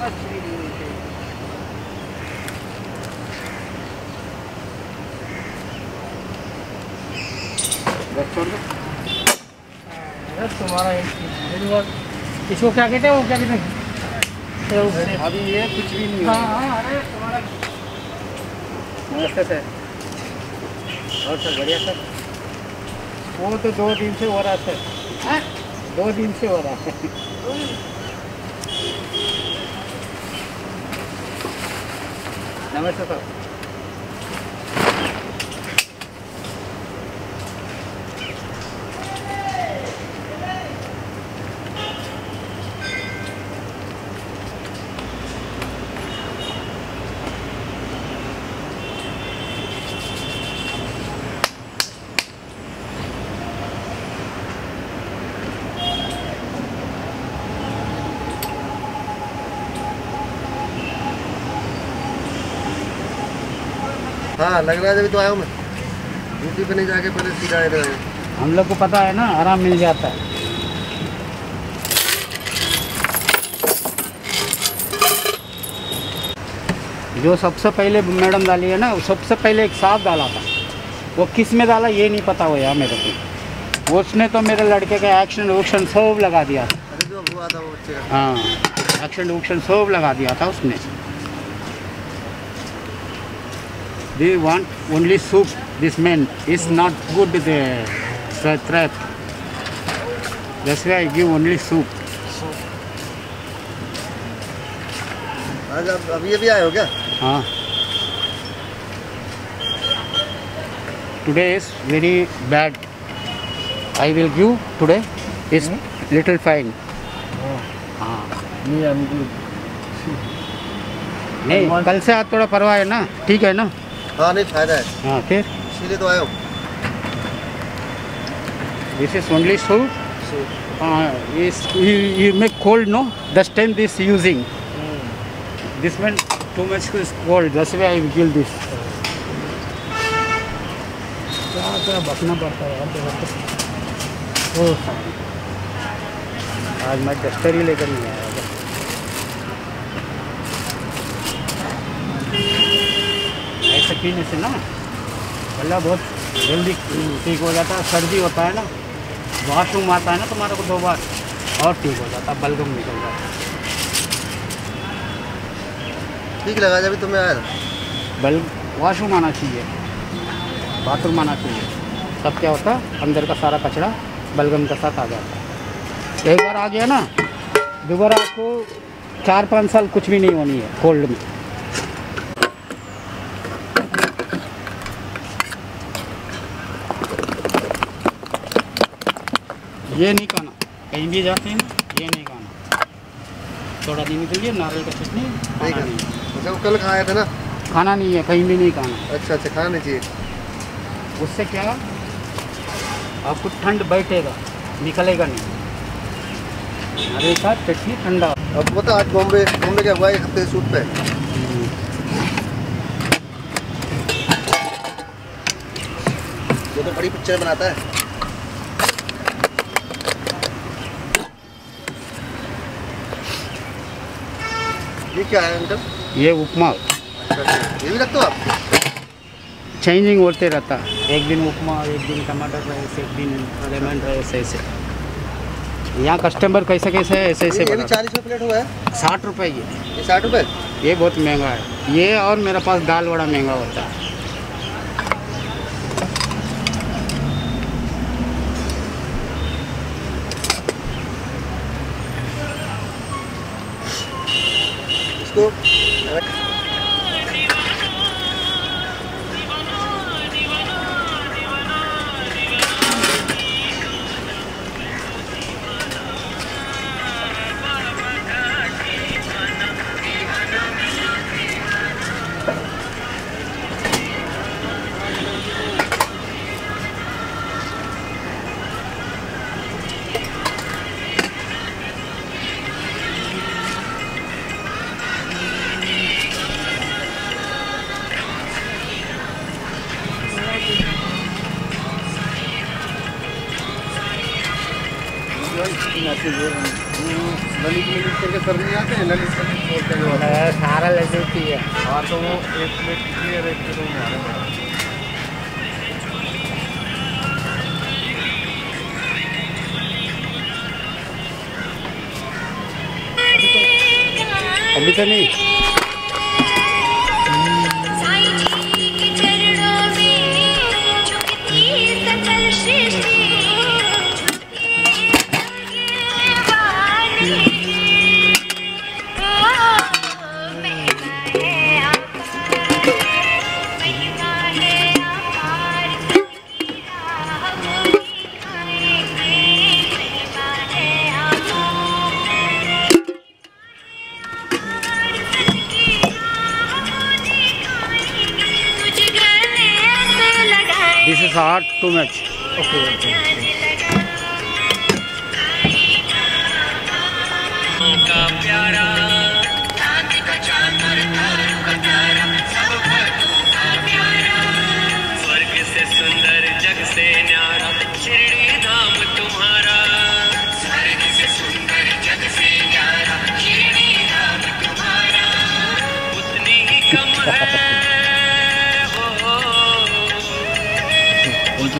तुम्हारा इसको क्या कहते हैं, वो क्या कहते हैं अभी ये कुछ भी नहीं। हाँ अरे तुम्हारा नमस्ते सर। और सर बढ़िया सर। वो तो 2 दिन से हो रहा है सर, 2 दिन से हो रहा है। नमस्ते सर। हाँ लग रहा है, जब तो आया हूँ मैं ड्यूटी पे नहीं जाके पहले सीधा आए रहे। हम लोग को पता है ना, आराम मिल जाता है। जो सबसे पहले मैडम डाली है ना, सबसे पहले एक साफ डाला था, वो किस में डाला ये नहीं पता हुआ यार मेरे को। उसने तो मेरे लड़के का एक्शन वोक्शन सब लगा दिया था। अरे जो हुआ था वो बच्चे का, हाँ एक्शन वोक्शन सब लगा दिया था उसने। They want only soup. This man is not good the trap. That's why I give only soup. आज आप अभी अभी आए हो क्या? हाँ। Today is very bad. I will give today is little fine. हाँ। नहीं कल से आज थोड़ा परवाह है ना, ठीक है ना? हाँ नहीं फायदा है। हाँ फिर इसीलिए तो आया हूँ। This is only soup. Is you make cold no? This time this using. This one too much is cold. That's why I will kill this. क्या बकना पड़ता है यार। आज मैं डस्टर ही लेकर नहीं आया। ऐसा पीने से ना गला बहुत जल्दी ठीक हो जाता है। सर्दी होता है ना, वॉशरूम आता है ना तुम्हारे को 2 बार और ठीक हो जाता है, बलगम निकल जाता है। ठीक लगा जब तुम्हें आया। वॉशरूम आना चाहिए, बाथरूम आना चाहिए, तब क्या होता है अंदर का सारा कचरा बलगम के साथ आ जाता है। एक बार आ गया ना, दोबारा आपको 4-5 साल कुछ भी नहीं होनी है कोल्ड में। ये नहीं खाना, कहीं भी जाते हैं ये नहीं खाना। थोड़ा दिन के लिए नारियल का चटनी खाना नहीं। अच्छा वो कल खाया था ना? खाना नहीं है, कहीं भी नहीं खाना। अच्छा अच्छा खाना नहीं चाहिए। उससे क्या आपको ठंड बैठेगा, निकलेगा नहीं। नारियल का चटनी ठंडा। अब पता आज बॉम्बे क्या हुआ 1 हफ्ते शूट पे। वो तो बड़ी पिक्चर बनाता है। ये क्या है अंकल? ये उपमा। अच्छा ये भी रखते हो आप? चेंजिंग होते रहता है, एक दिन उपमा, एक दिन टमाटर राइस, एक दिन लेमन राइस, ऐसे। यहाँ कस्टमर कैसे कैसे ऐसे ऐसे। ये भी 40 रुपये प्लेट हुआ है? 60 रुपये ये 60 रुपये? ये बहुत महंगा है ये। और मेरे पास दाल बड़ा महंगा होता है। इसको ललित करके सर नहीं आते हैं, ललित बोलते हैं सारा लड्डू चाहिए। हाँ तो वो 1 प्लेट कितनी है, 1 किलो में आ रहा है। अभी तो नहीं। साईं जी के चरणों में झुकती सकल सृष्टि, झुकती वाली महिमा है अपार, महिमा है अपार, सबकी राह वो दिखाएंगे, महिमा है अपार, सबकी राह वो दिखाएंगे, तुझ गले से लगाए this is hot too much. Okay.